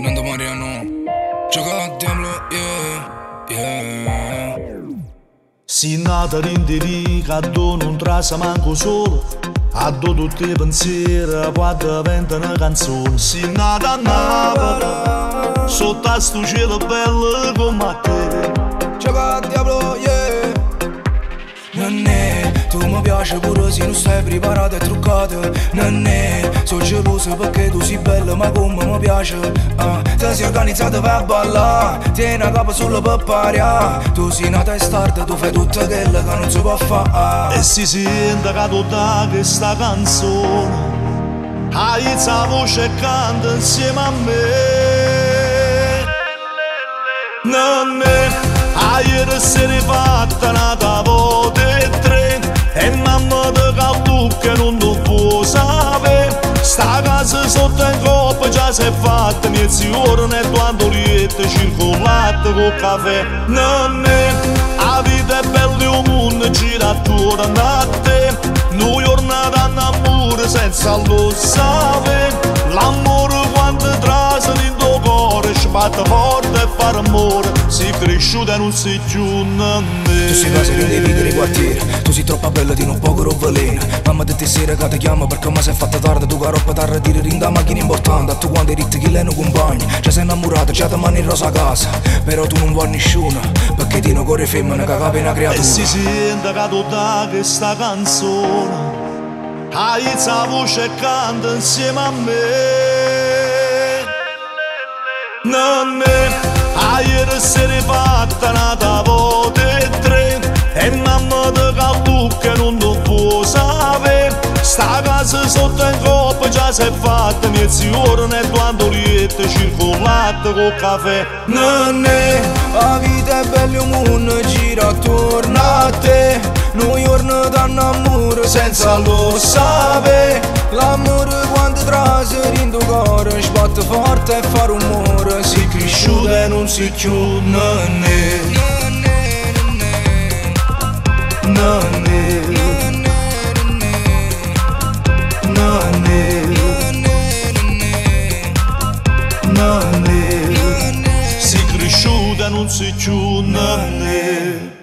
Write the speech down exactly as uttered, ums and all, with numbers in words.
Nando Mariano, gioca a diavolo, yeah, yeah. Si nata rindiri, caddo non trasa manco solo. Addo tutti i pensieri, quando diventa una canzone. Si nata a Napoli, sotto a sto cielo bello come te. Gioca a diavolo, yeah. Nannè, tu mi piaci pure se non stai preparata e truccata. Nannè, sono geloso perché tu sei bella ma come mi piace. uh, Ti sei organizzata per ballare, tieni a capo solo per pariare. Tu sei nata e starta, tu fai tutto quello che non si può fare. E si sente che tu da questa canzone alza la voce e canta insieme a me. Nannè, a ieri sera fatta una tavola e tre, e mamma ti caldo che non lo può sapere. Sta casa sotto in coppa già si è fatta mezz'ora e quando liette circolate con caffè. Nannè, la vita è bella e un mondo gira attorno a te. Noi giornata d'amore senza lo sapere. L'amore quando trasa in tuo cuore sbatte forte e fa rumore. Sei cresciuta e non sei più nemmeno. Tu sei casa che devi vivere i quartieri, tu sei troppo bella di non poco veleno. Mamma di te sera che ti chiama perché mi sei fatta tardi. Tu che roba ti arretiri in da macchina importante. Tu quando eri chi lei non compagni, già sei innamorata, già ti mani in rosa a casa. Però tu non vuoi nessuno, perché ti non corre femmina che capi una creatura. E si sente che tu da questa canzone alza la voce e canta insieme a me. Nannè, a ieri sera fatta una tavola e tre, e mamma ti caldo che non lo può sapere. Sta casa sotto in coppa già si è fatta mezz'ora e quando liette circolate con caffè. Nannè, la vita è bella e un mondo gira attorno a te. Noi giorni danno amore senza lo sapere. L'amore quando traseri in tuo cuore sbatte forte e fa rumore. Sei cresciuta e non sei più nannè. Nannè, nannè, nannè. Sei cresciuta e non sei più nannè.